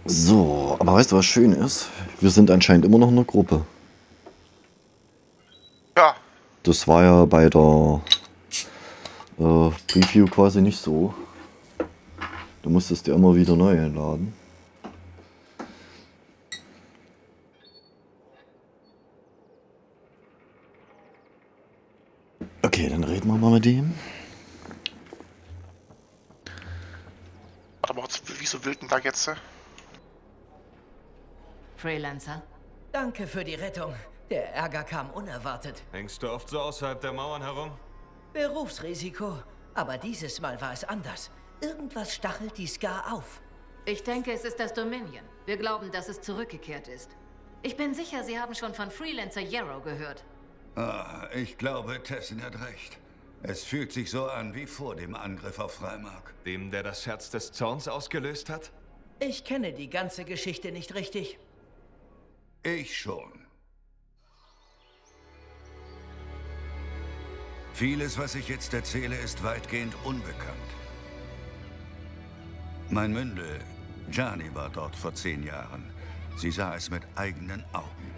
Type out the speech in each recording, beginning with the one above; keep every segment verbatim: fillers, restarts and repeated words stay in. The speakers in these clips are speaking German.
So, aber weißt du, was schön ist? Wir sind anscheinend immer noch in einer Gruppe. Ja. Das war ja bei der äh, Preview quasi nicht so. Du musstest dir immer wieder neu einladen. Okay, dann reden wir mal mit dem. Warte mal, wieso wild denn da jetzt? Freelancer? Danke für die Rettung. Der Ärger kam unerwartet. Hängst du oft so außerhalb der Mauern herum? Berufsrisiko. Aber dieses Mal war es anders. Irgendwas stachelt die Scar auf. Ich denke, es ist das Dominion. Wir glauben, dass es zurückgekehrt ist. Ich bin sicher, Sie haben schon von Freelancer Yarrow gehört. Ah, ich glaube, Tessin hat recht. Es fühlt sich so an wie vor dem Angriff auf Freimark. Dem, der das Herz des Zorns ausgelöst hat? Ich kenne die ganze Geschichte nicht richtig. Ich schon. Vieles, was ich jetzt erzähle, ist weitgehend unbekannt. Mein Mündel, Jani, war dort vor zehn Jahren. Sie sah es mit eigenen Augen.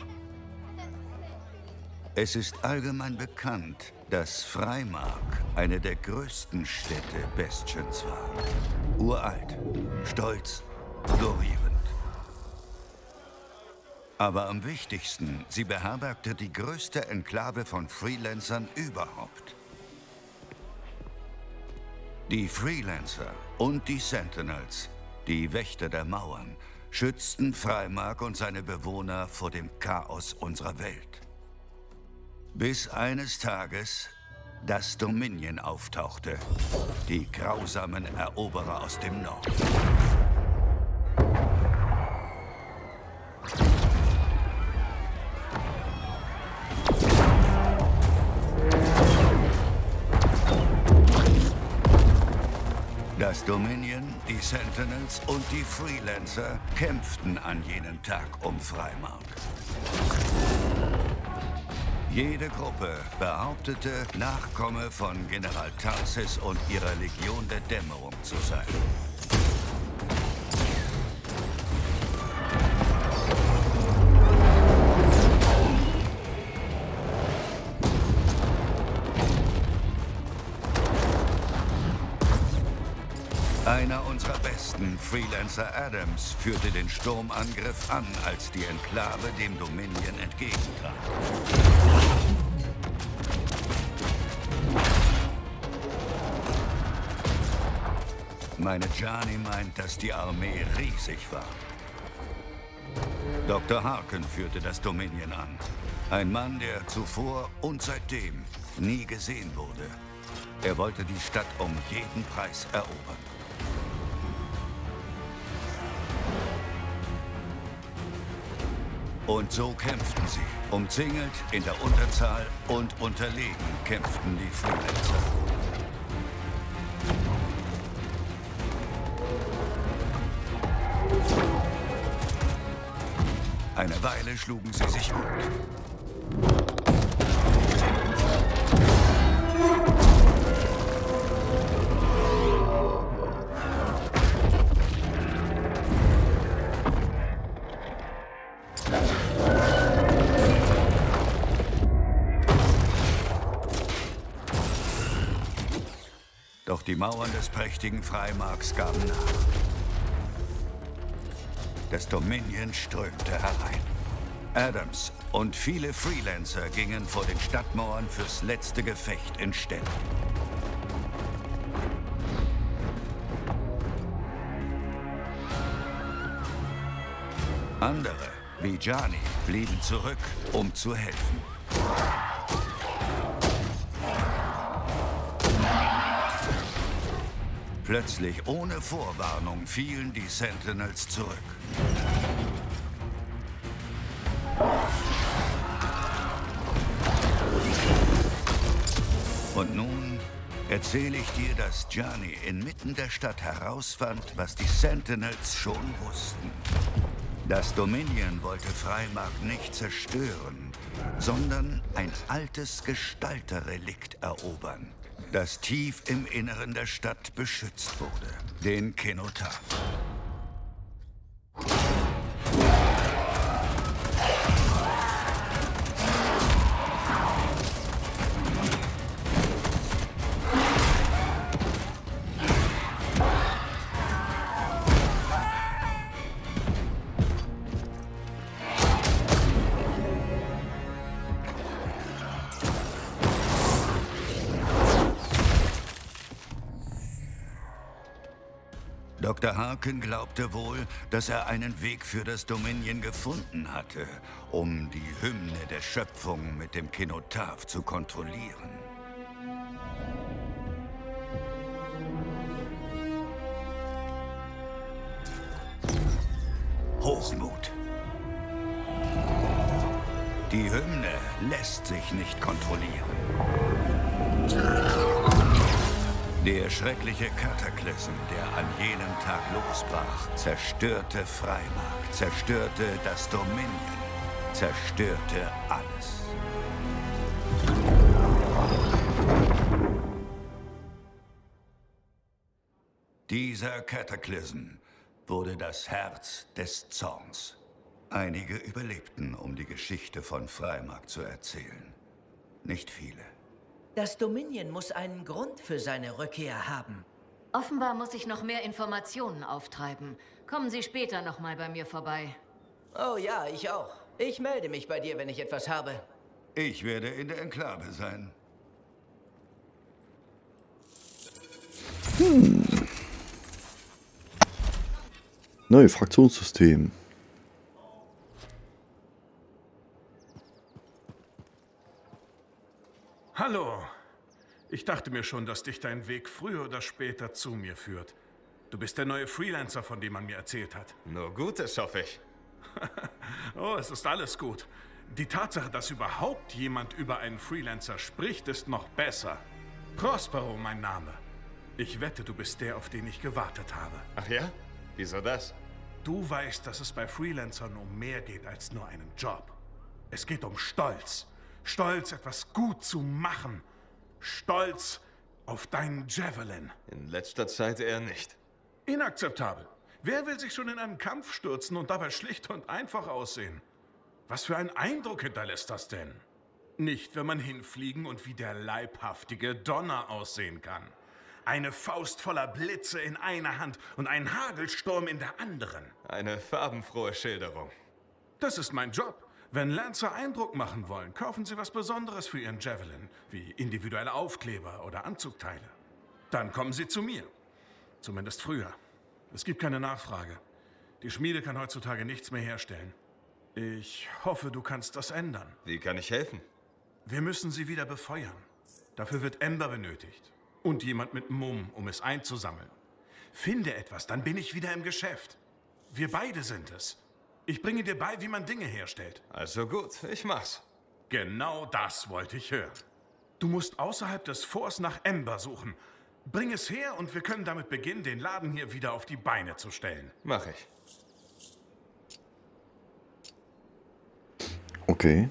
Es ist allgemein bekannt, dass Freimark eine der größten Städte Bastions war. Uralt, stolz, glorierend. Aber am wichtigsten, sie beherbergte die größte Enklave von Freelancern überhaupt. Die Freelancer und die Sentinels, die Wächter der Mauern, schützten Freimark und seine Bewohner vor dem Chaos unserer Welt. Bis eines Tages das Dominion auftauchte, die grausamen Eroberer aus dem Norden. Das Dominion, die Sentinels und die Freelancer kämpften an jenem Tag um Freimark. Jede Gruppe behauptete, Nachkomme von General Tarsis und ihrer Legion der Dämmerung zu sein. Einer unserer besten, Freelancer Adams, führte den Sturmangriff an, als die Enklave dem Dominion entgegentrat. Meine Jani meint, dass die Armee riesig war. Doktor Harken führte das Dominion an. Ein Mann, der zuvor und seitdem nie gesehen wurde. Er wollte die Stadt um jeden Preis erobern. Und so kämpften sie. Umzingelt, in der Unterzahl und unterlegen kämpften die Freelancer. Eine Weile schlugen sie sich gut. Doch die Mauern des prächtigen Freimarks gaben nach. Das Dominion strömte herein. Adams und viele Freelancer gingen vor den Stadtmauern fürs letzte Gefecht in Stellung. Andere, wie Jani, blieben zurück, um zu helfen. Plötzlich, ohne Vorwarnung, fielen die Sentinels zurück. Und nun erzähle ich dir, dass Jani inmitten der Stadt herausfand, was die Sentinels schon wussten. Das Dominion wollte Freimark nicht zerstören, sondern ein altes Gestalterrelikt erobern, das tief im Inneren der Stadt beschützt wurde, den Kenotaph. Doktor Harken glaubte wohl, dass er einen Weg für das Dominion gefunden hatte, um die Hymne der Schöpfung mit dem Kenotaph zu kontrollieren. Hochmut. Die Hymne lässt sich nicht kontrollieren. Der schreckliche Kataklysm, der an jenem Tag losbrach, zerstörte Freimark, zerstörte das Dominion, zerstörte alles. Dieser Kataklysm wurde das Herz des Zorns. Einige überlebten, um die Geschichte von Freimark zu erzählen. Nicht viele. Das Dominion muss einen Grund für seine Rückkehr haben. Offenbar muss ich noch mehr Informationen auftreiben. Kommen Sie später noch mal bei mir vorbei. Oh ja, ich auch. Ich melde mich bei dir, wenn ich etwas habe. Ich werde in der Enklave sein. Hm. Neues Fraktionssystem. Hallo. Ich dachte mir schon, dass dich dein Weg früher oder später zu mir führt. Du bist der neue Freelancer, von dem man mir erzählt hat. Nur Gutes, hoffe ich. Oh, es ist alles gut. Die Tatsache, dass überhaupt jemand über einen Freelancer spricht, ist noch besser. Prospero, mein Name. Ich wette, du bist der, auf den ich gewartet habe. Ach ja? Wieso das? Du weißt, dass es bei Freelancern um mehr geht als nur einen Job. Es geht um Stolz. Stolz, etwas gut zu machen. Stolz auf deinen Javelin. In letzter Zeit eher nicht. Inakzeptabel. Wer will sich schon in einen Kampf stürzen und dabei schlicht und einfach aussehen? Was für einen Eindruck hinterlässt das denn? Nicht, wenn man hinfliegen und wie der leibhaftige Donner aussehen kann. Eine Faust voller Blitze in einer Hand und einen Hagelsturm in der anderen. Eine farbenfrohe Schilderung. Das ist mein Job. Wenn Lancer Eindruck machen wollen, kaufen sie was Besonderes für ihren Javelin, wie individuelle Aufkleber oder Anzugteile. Dann kommen sie zu mir. Zumindest früher. Es gibt keine Nachfrage. Die Schmiede kann heutzutage nichts mehr herstellen. Ich hoffe, du kannst das ändern. Wie kann ich helfen? Wir müssen sie wieder befeuern. Dafür wird Ember benötigt. Und jemand mit Mumm, um es einzusammeln. Finde etwas, dann bin ich wieder im Geschäft. Wir beide sind es. Ich bringe dir bei, wie man Dinge herstellt. Also gut, ich mach's. Genau das wollte ich hören. Du musst außerhalb des Forts nach Ember suchen. Bring es her und wir können damit beginnen, den Laden hier wieder auf die Beine zu stellen. Mach ich. Okay.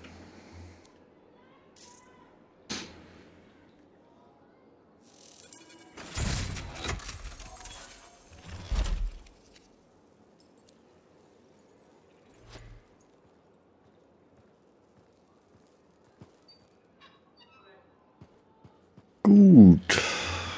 Gut.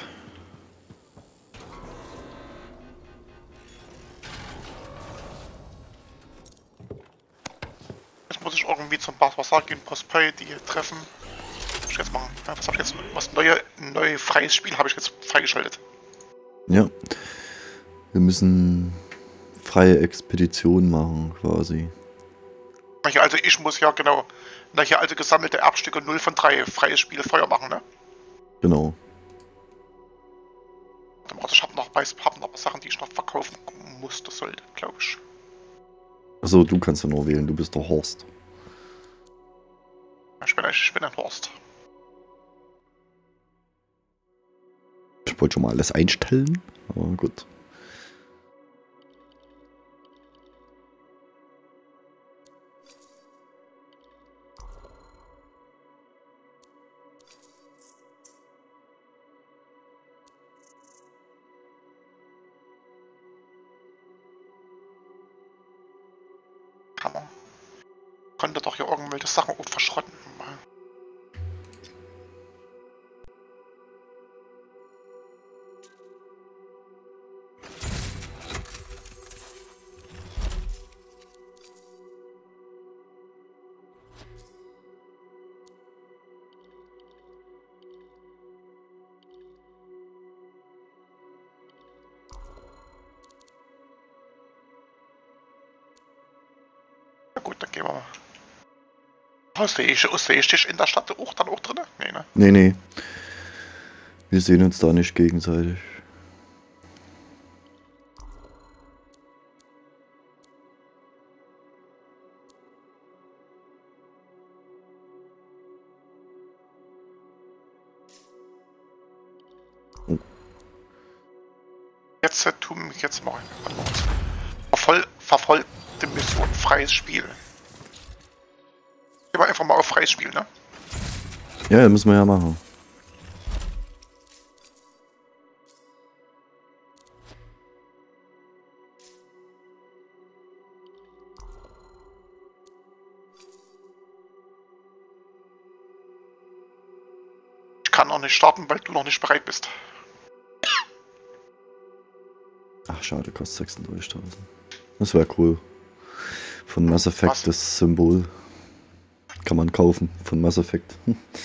Jetzt muss ich irgendwie zum Baswasaki und Pospey die treffen. Was muss ich jetzt machen? Ja, was habe ich jetzt? Was neue, ein neues freies Spiel habe ich jetzt freigeschaltet. Ja. Wir müssen freie Expedition machen, quasi. Also ich muss ja genau, hier also gesammelte Erbstücke null von drei freie Spiele Feuer machen, ne? Genau. Ich habe noch, hab noch Sachen, die ich noch verkaufen musste, sollte, glaube ich. Achso, du kannst ja nur wählen, du bist der Horst. Ich bin, ich bin ein Horst. Ich wollte schon mal alles einstellen, aber gut. Hammer. Konnte doch hier irgendwelche Sachen auch verschrotten. gut, dann gehen wir mal. Oh, sehe ich, sehe ich dich in der Stadt auch dann auch drin? Nee, ne? Nee, nee. Wir sehen uns da nicht gegenseitig. Oh. Jetzt äh, tu mich jetzt mal. Vervoll, verfolgte Mission, freies Spiel. Gehen wir einfach mal auf freies Spiel, ne? Ja, müssen wir ja machen. Ich kann noch nicht starten, weil du noch nicht bereit bist. Ach, schade, kostet sechsunddreißigtausend. Das wäre cool. Von Mass Effect Was? das Symbol. Kann man kaufen, von Mass Effect.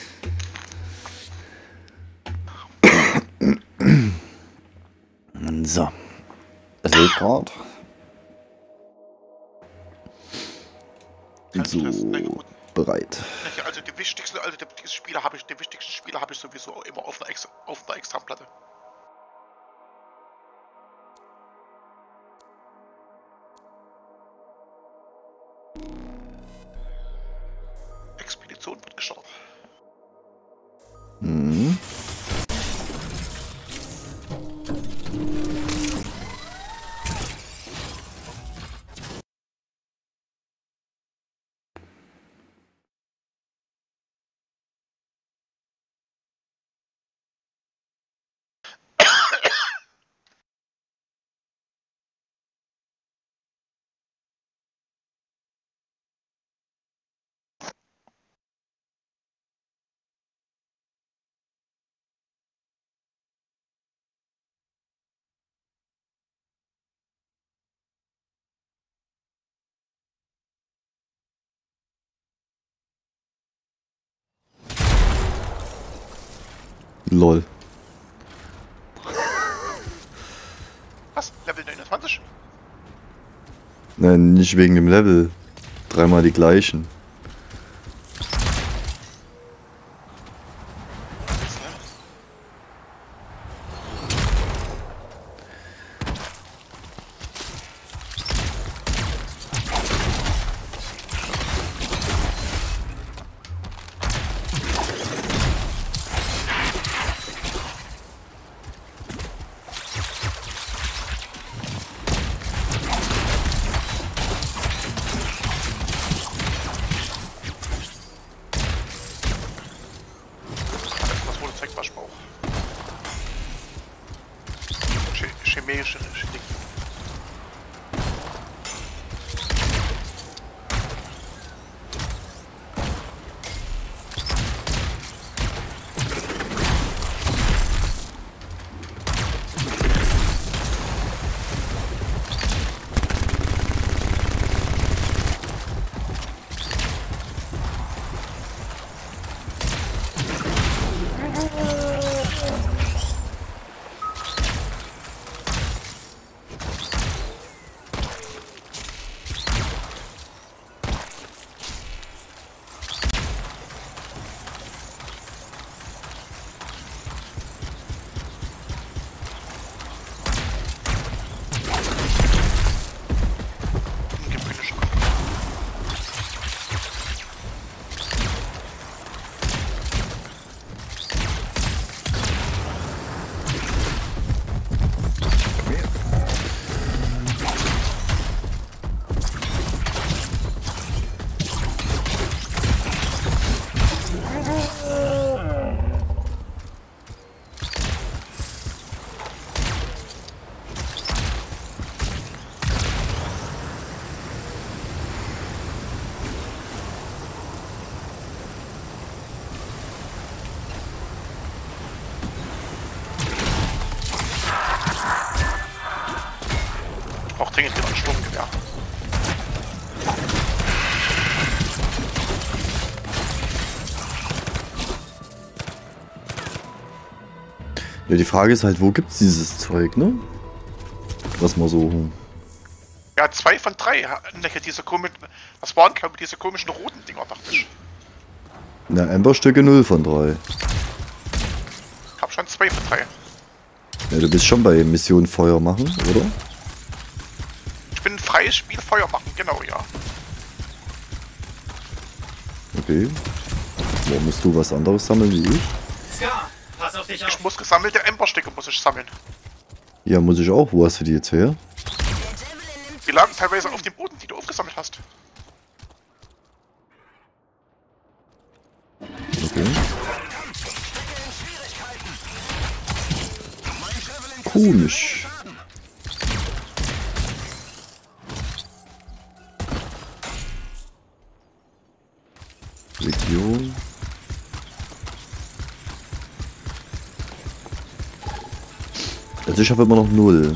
So. Es lädt gerade. So, bereit. Also die wichtigsten, also die, die Spiele habe ich, die wichtigsten Spiele habe ich sowieso immer auf einer, Ex, auf einer Extraplatte. Expedition wird gestartet. Mhm. Lol. Was? Level neunundzwanzig? Nein, nicht wegen dem Level. Dreimal die gleichen. Das wurde zeigt, was ich brauche. Chemische Dinge. Auch dringend wieder ein Sturmgewehr. Ja, die Frage ist halt, wo gibt's dieses Zeug, ne? Was man so Ja, zwei von drei. Ne, diese komischen, das waren, glaube ich, diese komischen roten Dinger, dachte ich. Na, Amberstücke null von drei. Ich hab schon zwei von drei. Ja, du bist schon bei Mission Feuer machen, oder? Ich bin ein freies Spiel Feuer machen, genau, ja. Okay. Wo musst du was anderes sammeln wie ich? Scar, pass auf dich auf. Ich muss gesammelte Emberstücke muss ich sammeln. Ja, muss ich auch. Wo hast du die jetzt her? Die lagen teilweise auf dem Boden, die du aufgesammelt hast. Okay. Komisch. Region. Also ich habe immer noch null.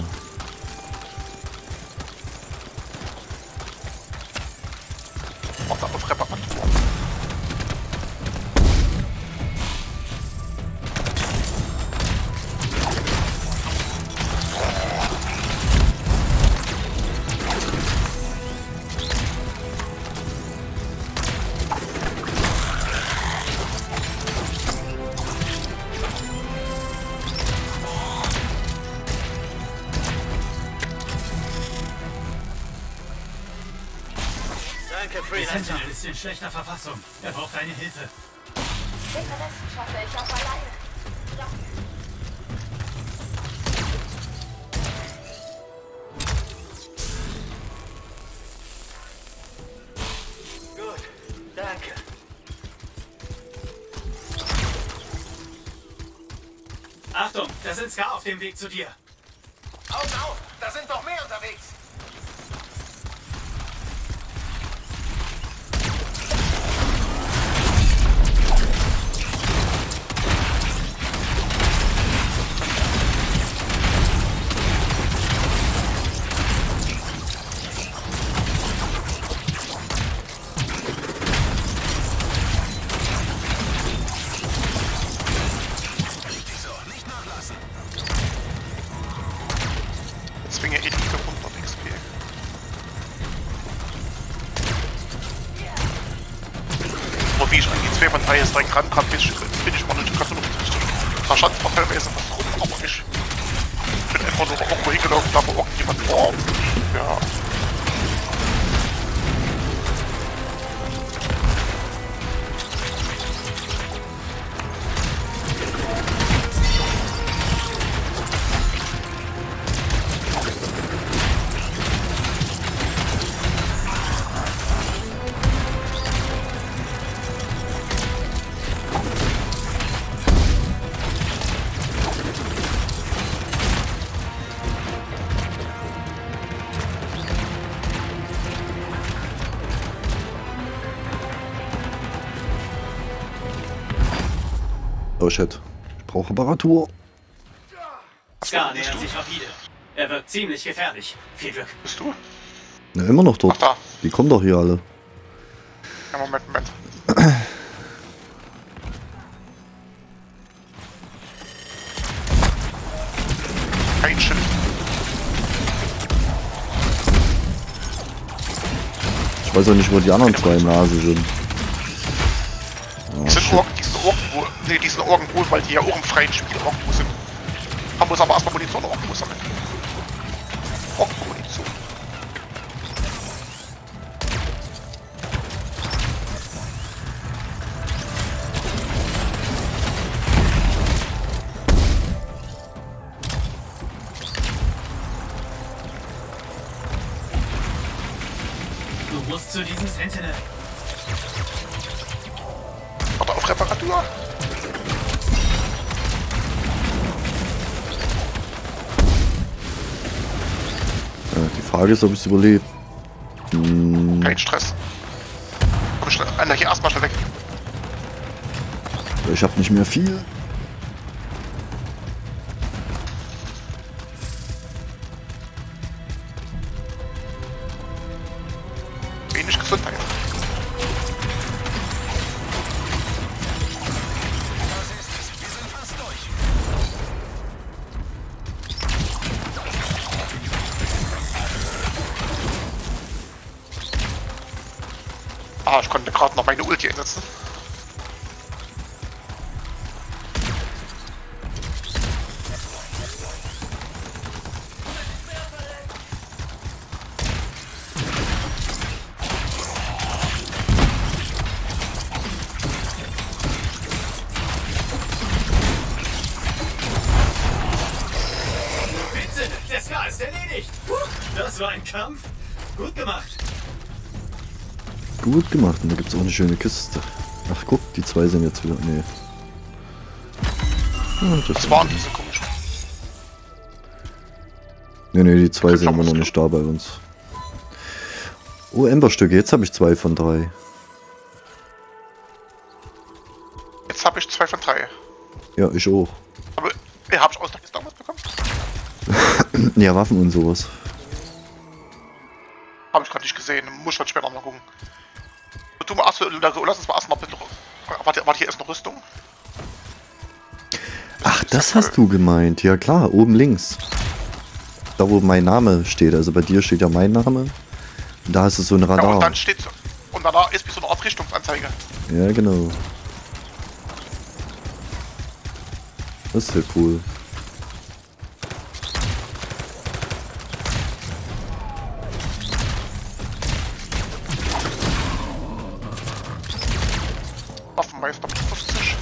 Warte auf Reparatur. Danke, Freelancer. Der ist in schlechter Verfassung. Er braucht deine Hilfe. Den Rest schaffe ich auch alleine. Gut, danke. Achtung, da sind Scar auf dem Weg zu dir. Augen auf, da sind noch mehr unterwegs. Zwinge Elite hundert X P. Aber wie ich an die zwei von drei jetzt direkt rankam, bin ich, bin ich mal nicht gerade noch da stand zwar teilweise was rum, aber ich bin einfach nur irgendwo hingelaufen, da wo irgendjemand war. Ja. Oh shit. Ich brauche Reparatur. Scar nähert sich rapide. Er wird ziemlich gefährlich. Viel Glück. Bist du? Na, immer noch dort. Ach, da. Die kommen doch hier alle. Ja, Moment, Moment. Kein Schild. Ich weiß auch nicht, wo die anderen zwei Nase sind. Die sind, irg die sind irgendwo, nee, die sind irgendwo, weil die ja auch im freien Spiel irgendwo sind. Haben wir uns aber erstmal Munition irgendwo sammeln. Irgendwo Munition. Du musst zu diesem Sentinel. Warte auf Reparatur. Ja, die Frage ist, ob ich es überlebe. Hm, Kein Stress. Komm schnell, einer hier erstmal schnell weg. ich habe nicht mehr viel. Wenig Gesundheit. Ah, ich konnte gerade noch meine Ulti einsetzen. Der Scar ist erledigt. Das war ein Kampf. Gut gemacht. Gut gemacht. Und da gibt es auch eine schöne Kiste. Ach guck, die zwei sind jetzt wieder... Nee. Ah, das Was waren diese komischen? Nee, nee, die zwei sind immer noch nicht da bei uns. Oh, Emberstücke. Jetzt habe ich zwei von drei. Jetzt habe ich zwei von drei. Ja, ich auch. Aber ihr habt auch noch damals bekommen? Ja, Waffen und sowas. Habe ich gerade nicht gesehen. Muss ich später mal gucken. Du mal, achso, lass uns mal erst noch ein bisschen... Warte, warte, hier ist eine Rüstung. Ach, das hast du gemeint. Ja klar, oben links. Da wo mein Name steht. Also bei dir steht ja mein Name. Da hast du so ein Radar. Ja, und dann steht... Und danach ist wie so eine Art Richtungsanzeige. Ja, genau. Das ist ja cool. Waffenmeister mit fünfzig.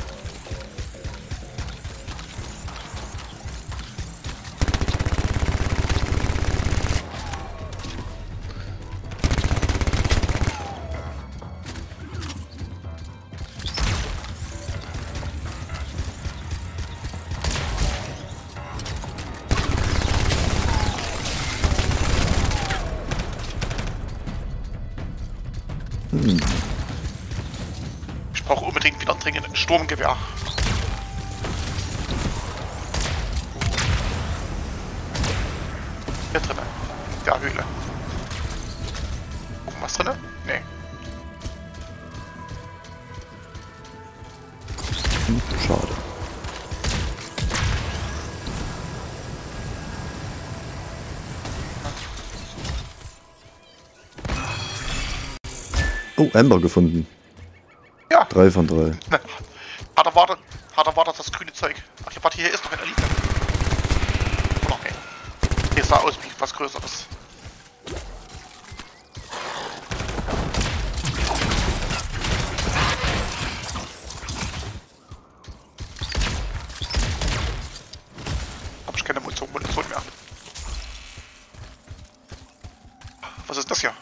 Hm. Ich brauche unbedingt wieder dringend ein Sturmgewehr. Hier drinnen. In der Höhle. Gucken, was drinnen? Nee. Hm, schade. Oh, Amber gefunden. Ja. Drei von drei. Hat er wartet, hat er wartet das grüne Zeug. Ach, warte, hier ist noch eine Elite. Oh, noch ein. Hier sah aus wie was Größeres. Hab ich keine Munition, Munition mehr. Was ist das hier?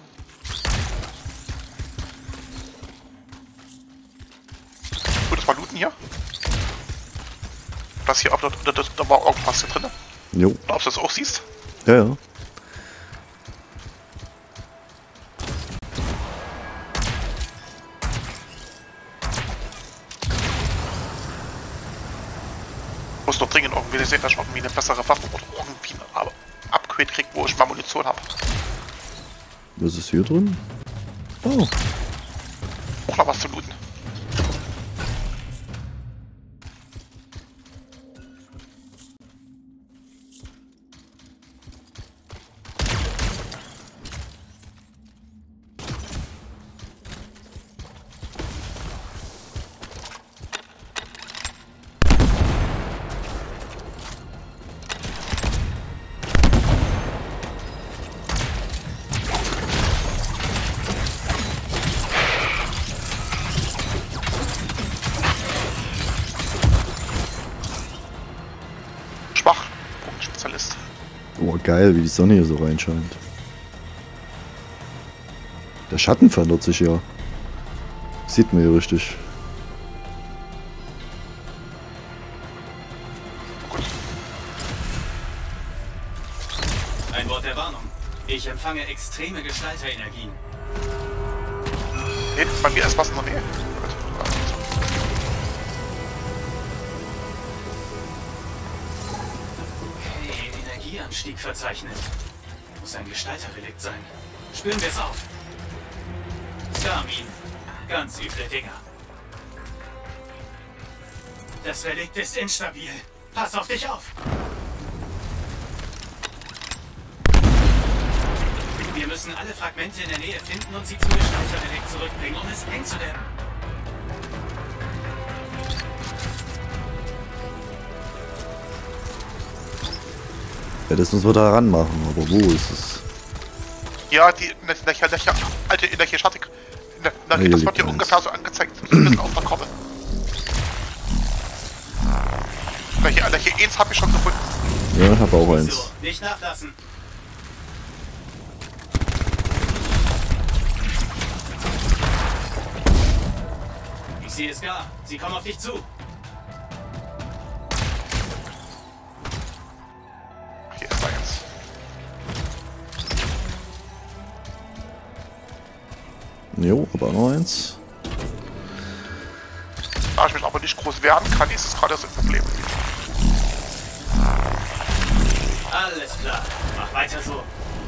Mal looten hier. Das hier, da, da, da, da war irgendwas hier drin. Jo. Oder ob du das auch siehst. Ja, ja. Ich muss doch dringend irgendwie sehen, dass ich irgendwie eine bessere Waffe oder irgendwie ein Upgrade krieg, wo ich mal Munition habe. Was ist hier drin? Oh. Auch noch was zu looten. Schwach. Spezialist. Oh, geil, wie die Sonne hier so reinscheint. Der Schatten verändert sich ja. Sieht man hier richtig. Ein Wort der Warnung. Ich empfange extreme Gestalterenergien. Nee, bei mir ist was in der Nähe. Okay, Energieanstieg verzeichnet. Muss ein Gestalterrelikt sein. Spüren wir es auf. Starmin. Ganz üble Dinger. Das Relikt ist instabil. Pass auf dich auf. Wir müssen alle Fragmente in der Nähe finden und sie zum Gestalterrelikt zurückbringen, um es einzudämmen. Ja, das müssen wir da ranmachen, aber wo ist es? Ja, die in der, in der, in der alte, in der hier Statik. In der, in der, Ja, hier das liegt wird hier eins. ungefähr so angezeigt. So ein bisschen auf der Karte. Welche, welche eins habe ich schon gefunden? Ja, ich habe auch So, eins. nicht nachlassen. Ich sehe es gar. Sie kommen auf dich zu. Hier ist eins. Jo, aber noch eins. Da ich mich aber nicht groß wehren kann, ist es gerade so ein Problem. Alles klar. Mach weiter so.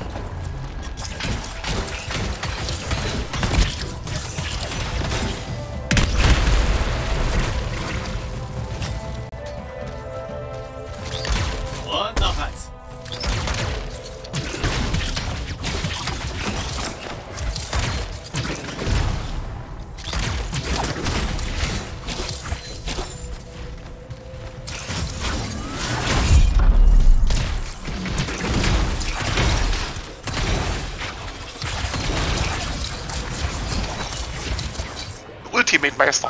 Und noch eins. Ultimate Meister.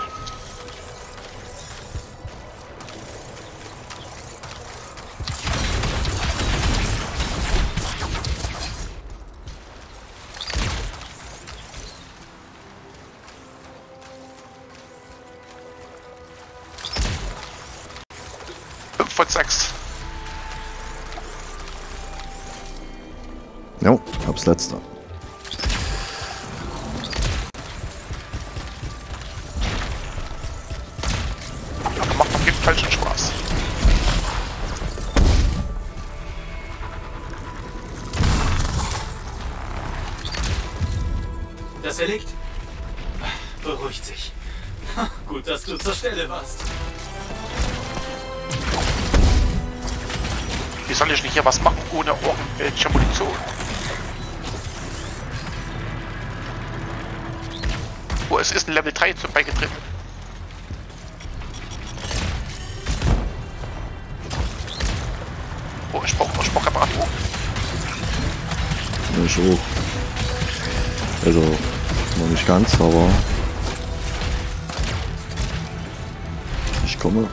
fünf von sechs. Jo, hab's letzter. Aber macht auf jeden Fall schon Spaß. Das Relikt beruhigt sich. Gut, dass du zur Stelle warst. Wie soll ich nicht hier was machen ohne irgendwelche Munition? Oh, es ist ein Level drei zum beigetreten. Oh, ich brauche ich brauch Reparatur. Ja, ich auch. Also, noch nicht ganz, aber ich komme.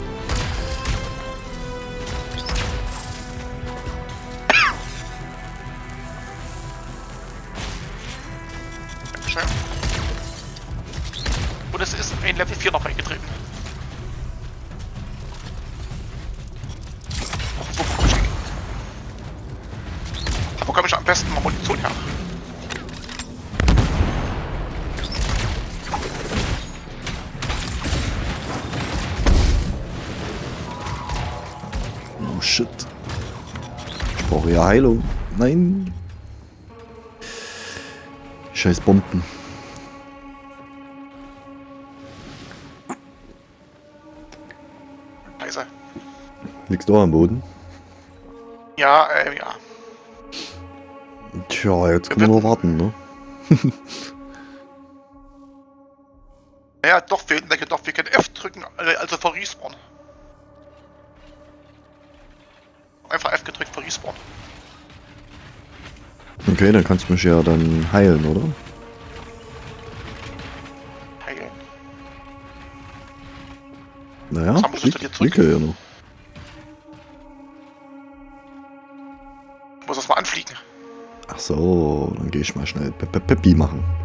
Schön. Und es ist ein Level vier noch beigetreten. Wo bekomme ich, da bekomme ich am besten mal Munition her. Oh shit. Ich brauche ja Heilung. Nein. Scheiß Bomben. Leise. Liegst du auch am Boden? Ja, äh, ja. Tja, jetzt können wir nur warten, ne? Naja, doch, wir, doch, wir können F drücken, also vor Respawn. Einfach F gedrückt vor Respawn. Okay, dann kannst du mich ja dann heilen, oder? Heilen. Naja, Was haben wir ich denn jetzt liege ja noch. Ich muss das mal anfliegen. Ach so, dann gehe ich mal schnell Pe Pe Peppi machen.